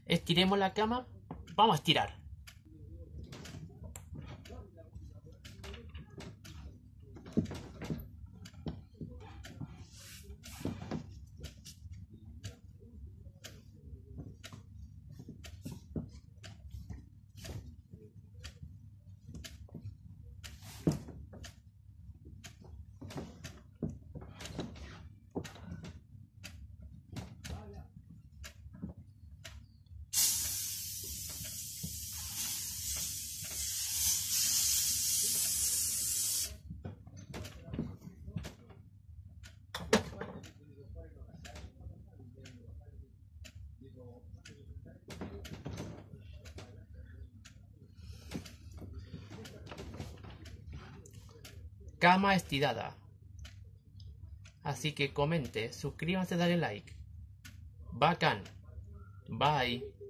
Estiremos la cama. Vamos a estirar. Cama estirada. Así que comente, suscríbanse, dale like. Bacán. Bye.